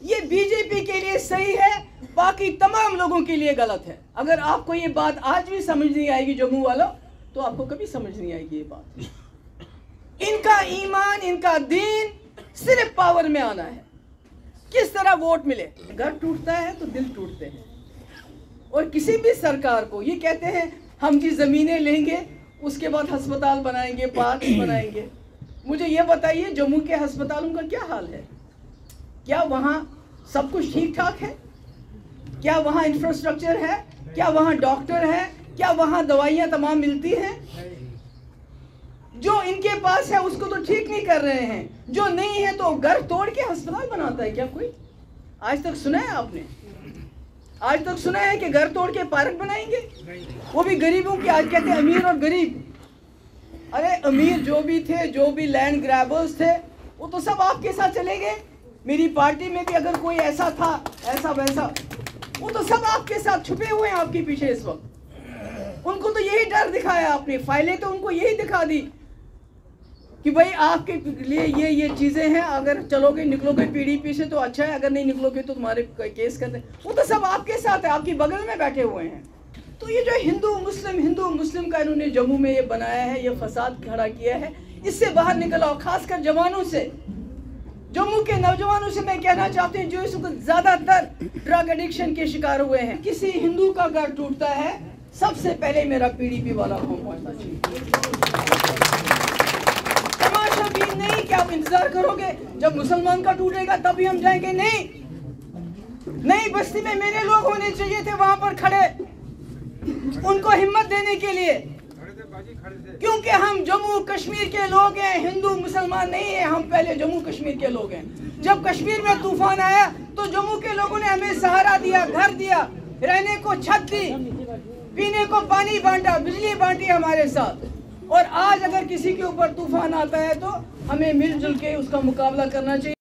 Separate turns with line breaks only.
ये बीजेपी के लिए सही है, बाकी तमाम लोगों के लिए गलत है। अगर आपको ये बात आज भी समझ नहीं आएगी जम्मू वालों, तो आपको कभी समझ नहीं आएगी ये बात। इनका ईमान, इनका दीन सिर्फ पावर में आना है। किस तरह वोट मिले, घर टूटता है तो दिल टूटते हैं। और किसी भी सरकार को ये कहते हैं हम जी जमीनें लेंगे, उसके बाद अस्पताल बनाएंगे, पार्क बनाएंगे। मुझे ये बताइए जम्मू के अस्पतालों का क्या हाल है? क्या वहाँ सब कुछ ठीक ठाक है? क्या वहाँ इंफ्रास्ट्रक्चर है? क्या वहाँ डॉक्टर है? क्या वहाँ दवाइयाँ तमाम मिलती हैं? जो इनके पास है उसको तो ठीक नहीं कर रहे हैं, जो नहीं है तो घर तोड़ के अस्पताल बनाता है क्या कोई? आज तक सुना है आपने? आज तक सुना है कि घर तोड़ के पार्क बनाएंगे? वो भी गरीबों की। आज कहते हैं अमीर और गरीब। अरे अमीर जो भी थे, जो भी लैंड ग्रैबर्स थे, वो तो सब आपके साथ चले गए। मेरी पार्टी में भी अगर कोई ऐसा था, ऐसा वैसा, वो तो सब आपके साथ छुपे हुए हैं आपके पीछे इस वक्त। उनको तो यही डर दिखाया आपने, फाइलें तो उनको यही दिखा दी कि भाई आपके लिए ये चीजें हैं, अगर चलोगे निकलोगे पीडीपी से तो अच्छा है, अगर नहीं निकलोगे तो तुम्हारे केस करते। वो तो सब आपके साथ है, आपकी बगल में बैठे हुए हैं। तो ये जो हिंदू मुस्लिम का इन्होंने जम्मू में ये बनाया है, ये फसाद खड़ा किया है, इससे बाहर निकल आओ। खासकर जवानों से, जम्मू के नौजवानों से मैं कहना चाहती हूँ जो इस वक्त ज्यादातर ड्रग एडिक्शन के शिकार हुए हैं। किसी हिंदू का घर टूटता है, सबसे पहले मेरा पीडीपी वाला फॉर्म पहुंचना चाहिए। तमाशा भी नहीं कि आप इंतजार करोगे जब मुसलमान का टूटेगा तभी हम जाएंगे। नहीं, बस्ती में मेरे लोग होने चाहिए थे वहां पर खड़े, उनको हिम्मत देने के लिए, क्योंकि हम जम्मू कश्मीर के लोग हैं, हिंदू मुसलमान नहीं है। हम पहले जम्मू कश्मीर के लोग हैं। जब कश्मीर में तूफान आया तो जम्मू के लोगों ने हमें सहारा दिया, घर दिया, रहने को छत दी, पीने को पानी बांटा, बिजली बांटी हमारे साथ। और आज अगर किसी के ऊपर तूफान आता है तो हमें मिलजुल के उसका मुकाबला करना चाहिए।